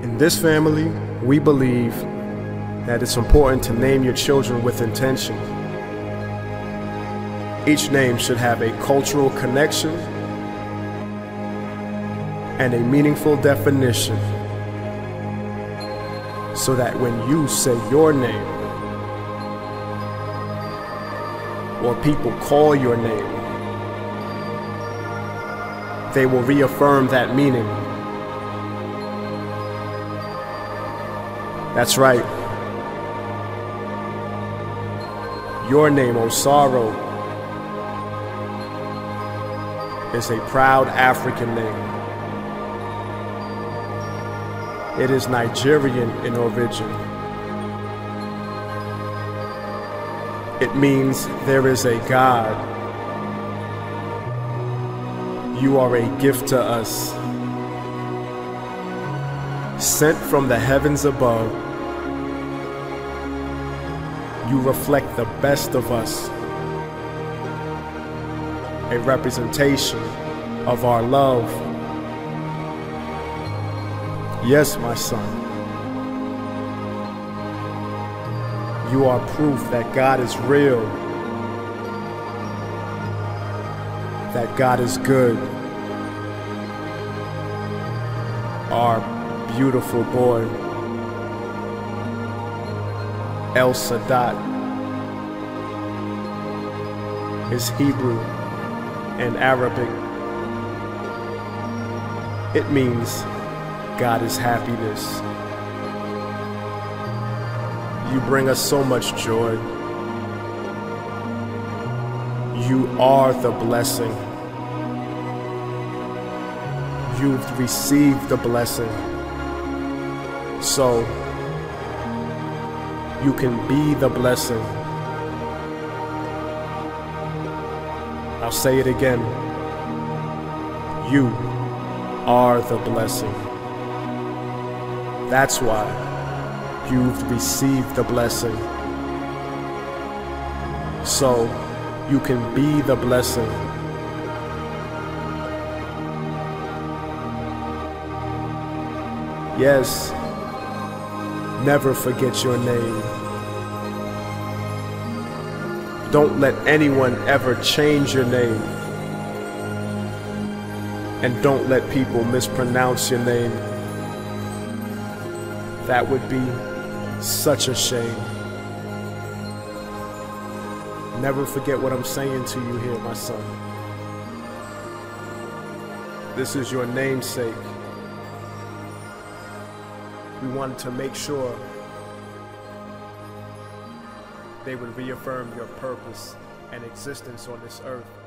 In this family, we believe that it's important to name your children with intention. Each name should have a cultural connection and a meaningful definition, so that when you say your name or people call your name, they will reaffirm that meaning. That's right. Your name, Osaro, is a proud African name. It is Nigerian in origin. It means there is a God. You are a gift to us, sent from the heavens above. You reflect the best of us, a representation of our love. Yes, my son, you are proof that God is real, that God is good. Our beautiful boy, El Sadat, is Hebrew and Arabic. It means God is happiness. You bring us so much joy. You are the blessing. You've received the blessing, so you can be the blessing. I'll say it again. You are the blessing. That's why you've received the blessing, so you can be the blessing. Yes, never forget your name. Don't let anyone ever change your name. And don't let people mispronounce your name. That would be such a shame. Never forget what I'm saying to you here, my son. This is your namesake. We wanted to make sure they would reaffirm your purpose and existence on this earth.